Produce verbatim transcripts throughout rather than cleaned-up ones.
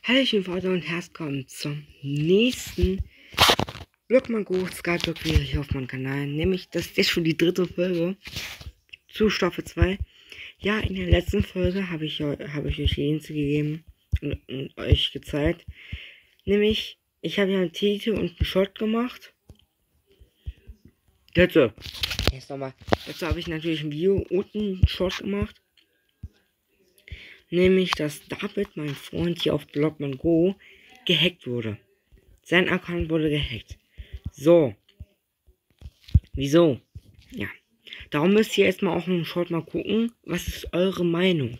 Hallöchen, Freunde, und herzlich willkommen zum nächsten Blockman Go Skyblock wieder hier auf meinem Kanal. Nämlich, das ist jetzt schon die dritte Folge zu Staffel zwei. Ja, in der letzten Folge habe ich, hab ich euch die Info gegeben und, und euch gezeigt. Nämlich, ich habe ja einen Titel und einen Shot gemacht. Jetzt, jetzt nochmal. Dazu habe ich natürlich ein Video und einen Shot gemacht. Nämlich, dass David, mein Freund hier auf Blockman Go, gehackt wurde. Sein Account wurde gehackt. So. Wieso? Ja. Darum müsst ihr erstmal auch einen Short mal gucken. Was ist eure Meinung?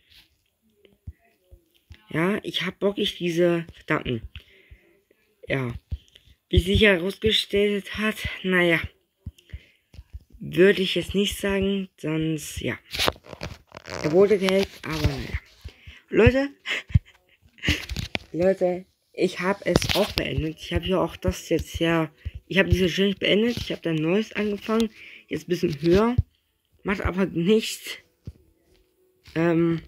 Ja, ich hab wirklich diese verdammten. Ja. Wie sich herausgestellt hat, naja. Würde ich jetzt nicht sagen, sonst, ja. Er wurde gehackt, aber naja. Leute. Leute, ich habe es auch beendet. Ich habe ja auch das jetzt ja. Ich habe diese Challenge beendet. Ich habe dann Neues angefangen. Jetzt ein bisschen höher. Macht aber nichts. Ähm.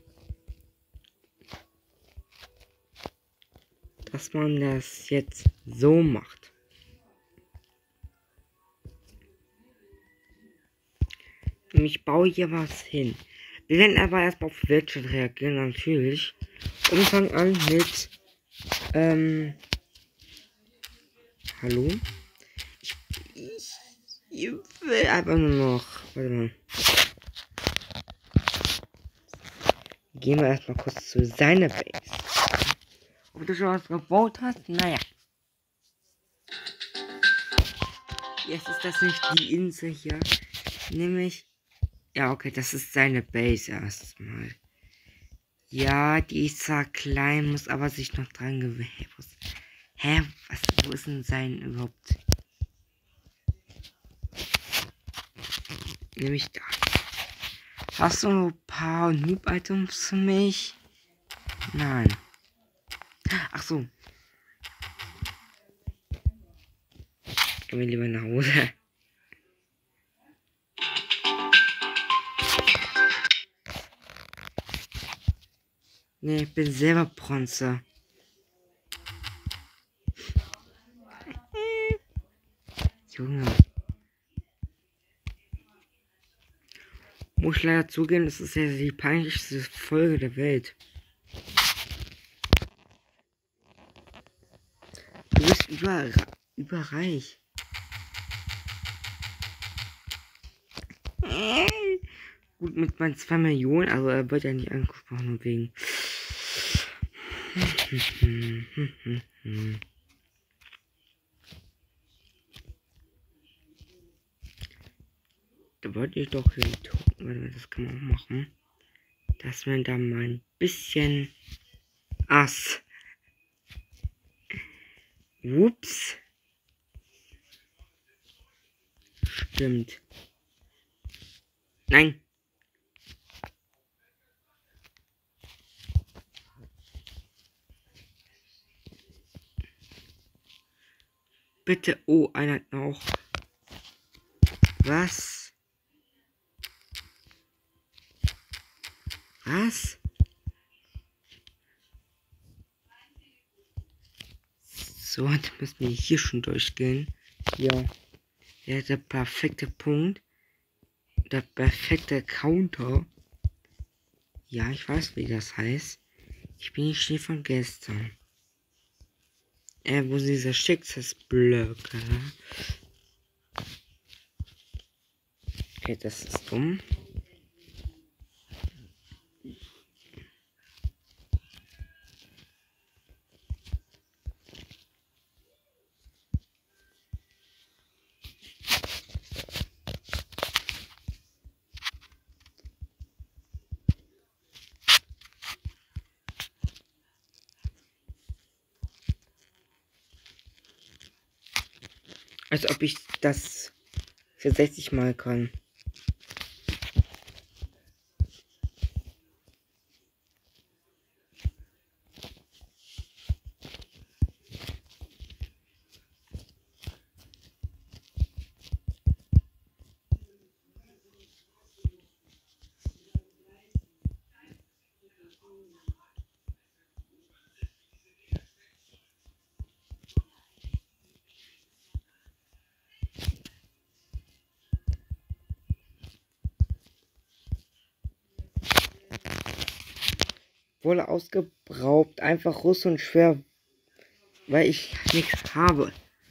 Dass man das jetzt so macht. Und ich baue hier was hin. Wir werden aber erstmal auf Wirtschaft reagieren, natürlich. Und wir fangen an mit. Ähm. Hallo? Ich, ich, ich will einfach nur noch. Warte mal. Gehen wir erstmal kurz zu seiner Base. Ob du schon was gebaut hast? Naja. Jetzt ist das nicht die Insel hier. Nämlich. Ja, okay, das ist seine Base erstmal. Ja, die ist zwar klein, muss aber sich noch dran gewöhnen. Hä? Was, wo ist denn sein überhaupt? Nämlich da. Hast du noch ein paar Noob-Items für mich? Nein. Ach so. Gehen wir lieber nach Hause. Ne, ich bin selber Bronze. Junge. Muss ich leider zugeben, das ist ja die peinlichste Folge der Welt. Du bist über, überreich. Gut, mit meinen zwei Millionen, aber er wird ja nicht angesprochen wegen. Da wollte ich doch hin gucken, weil das kann man auch machen. Dass man da mal ein bisschen Ass. Ups. Stimmt. Nein. Bitte. Oh, einer noch. Was? Was? So, dann müssen wir hier schon durchgehen. Ja. Ja, der perfekte Punkt. Der perfekte Counter. Ja, ich weiß, wie das heißt. Ich bin nicht von gestern. Äh, wo dieser Schicksalsblöcke. Okay, das ist dumm. Als ob ich das für sechzig Mal kann. wurde ausgebraucht. Einfach Russe und schwer, weil ich nichts habe.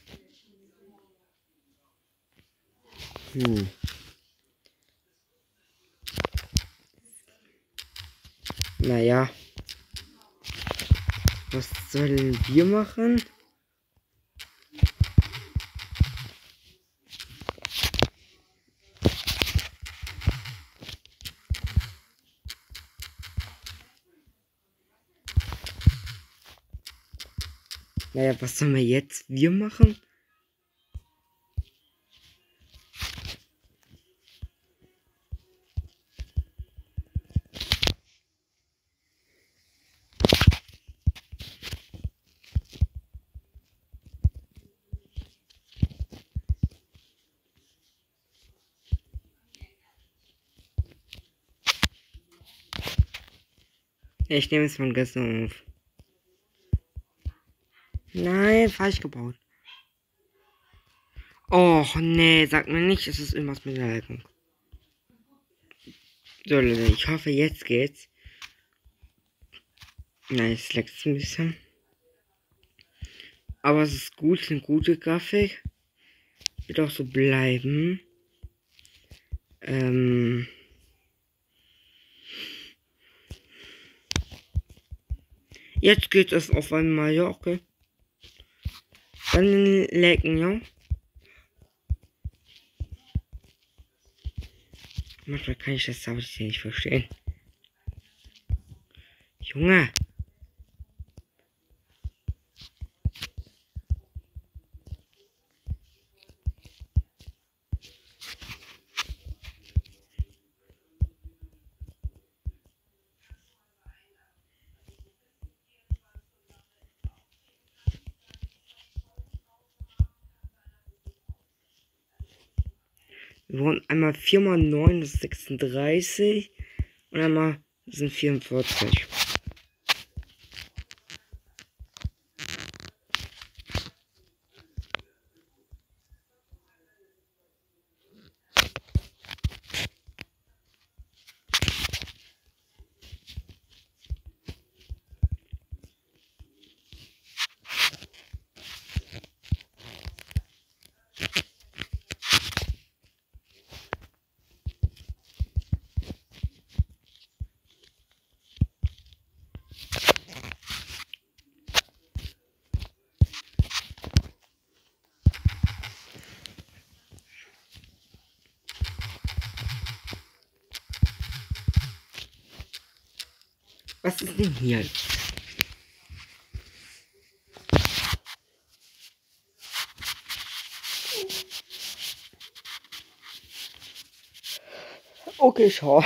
Hm. Naja. Was sollen wir machen? Naja, was sollen wir jetzt wir machen? Ja, ich nehme es von gestern auf. Nein, falsch gebaut. Och, nee, sag mir nicht, es ist irgendwas mit der Leitung. So, Leute, ich hoffe, jetzt geht's. Nein, es leckt ein bisschen. Aber es ist gut, eine gute Grafik. Wird auch so bleiben. Ähm. Jetzt geht es auf einmal, ja, okay. Dann lecken, ja. Manchmal kann ich das aber nicht verstehen. Junge. Wir wollen einmal vier mal neun, das ist sechsunddreißig. Und einmal sind vierundvierzig. Was ist denn hier? Okay, schau.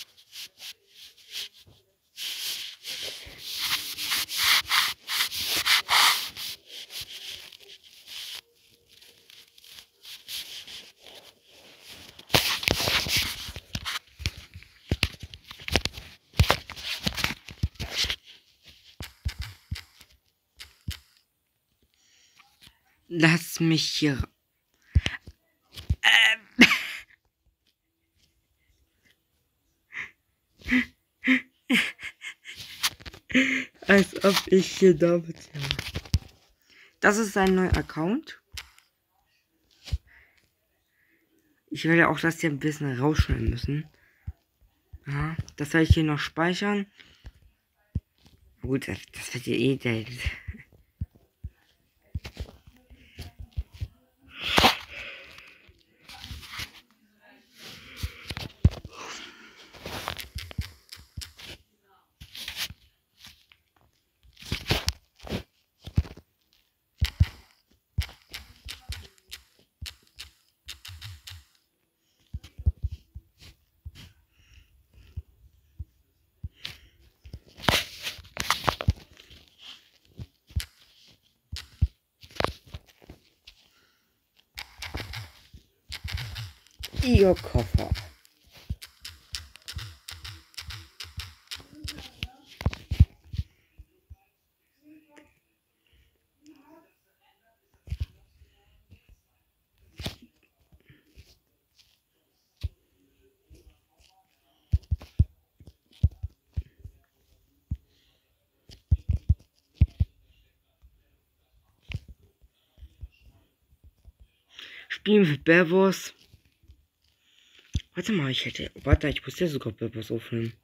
Lass mich hier. Ähm. Als ob ich hier damit. Ja. Das ist sein neuer Account. Ich werde auch das hier ein bisschen rausschneiden müssen. Ja, das werde ich hier noch speichern. Gut, das, das wird ja eh der. Ihr Koffer. spielen wir Bevos. Warte mal, ich hätte. Warte, ich muss ja sogar Bevos aufnehmen.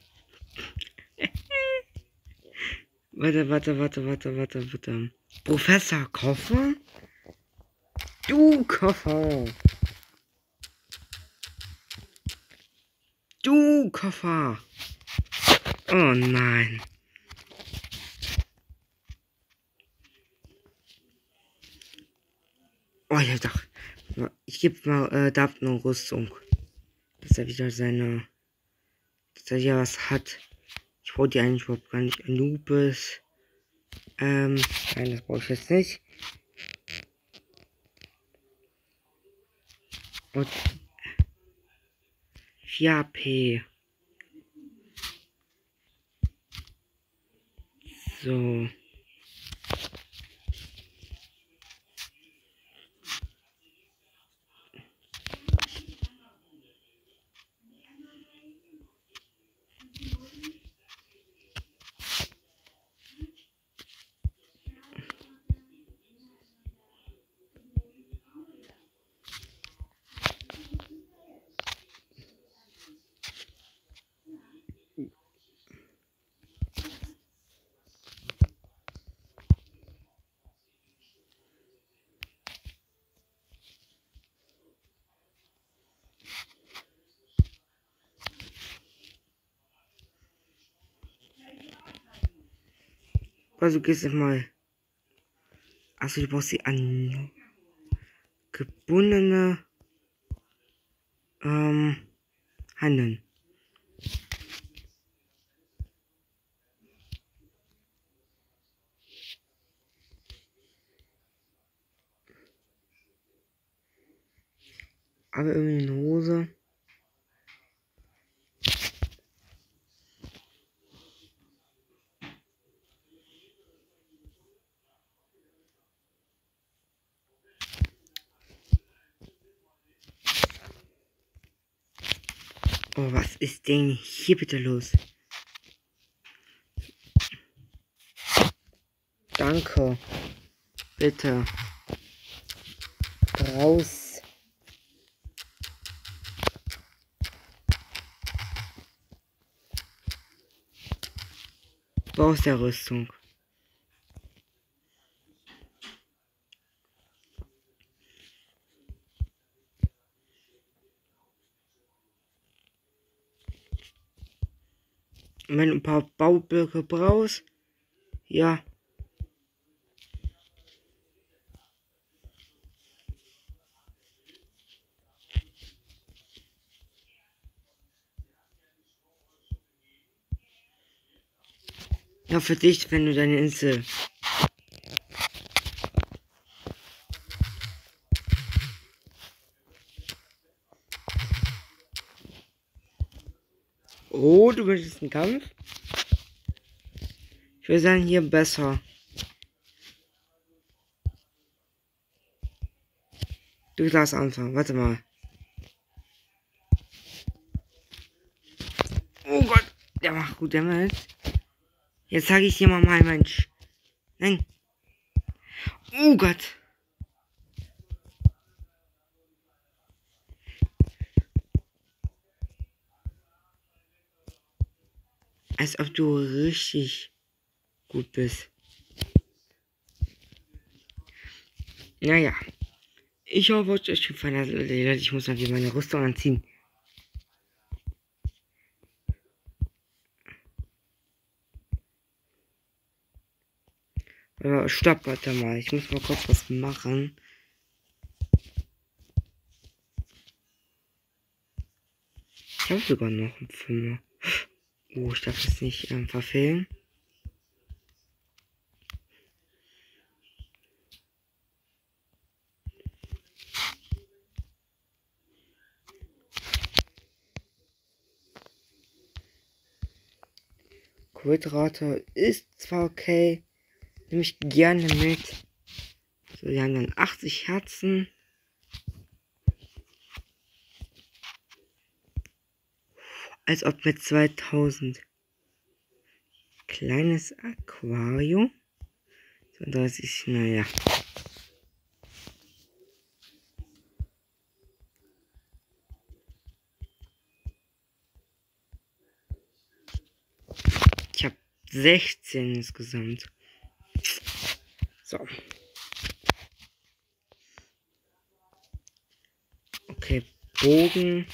warte, warte, warte, warte, warte, warte. Professor Koffer? Du Koffer! Du Koffer! Oh nein. Oh, ich dachte. Ich gebe mal äh, David eine Rüstung. Dass er wieder seine. Dass er ja was hat. Ich brauche die eigentlich überhaupt gar nicht. Anubis. Ähm, nein, das brauche ich jetzt nicht. Und vier P. So. Also gehst du mal. Also du brauchst die an gebundene ähm, Handeln. Aber irgendwie eine Hose. Oh, was ist denn hier bitte los? Danke. Bitte. Raus. Raus der Rüstung. Und wenn du ein paar Baublöcke brauchst, ja. Ja, für dich, wenn du deine Insel. Oh, du möchtest einen Kampf? Ich würde sagen, hier besser. Du darfst anfangen, warte mal. Oh Gott, der macht gut Damage. Jetzt sage ich dir mal mein Mensch. Nein. Oh Gott. Als ob du richtig gut bist. Naja. Ich hoffe, es hat euch gefallen hat. Ich muss mal wieder meine Rüstung anziehen. Aber stopp, warte mal. Ich muss mal kurz was machen. Ich habe sogar noch einen Film. Oh, ich darf es nicht ähm, verfehlen. Quadrate ist zwar okay. Nehme ich gerne mit. So, wir haben dann achtzig Herzen. Als ob mit zweitausend. Kleines Aquarium. So, das ist, naja. sechzehn insgesamt. So. Okay, Bogen.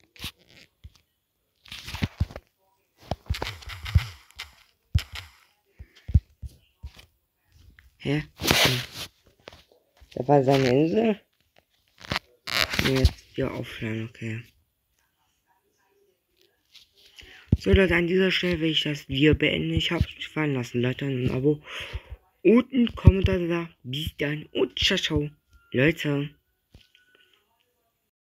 Hä? Okay. Da war seine Insel. Und jetzt wieder offline, okay. So Leute, an dieser Stelle will ich das Video beenden. Ich habe es gefallen lassen. Leute, ein Abo und ein Kommentar da. Bis dann und ciao, ciao. Leute.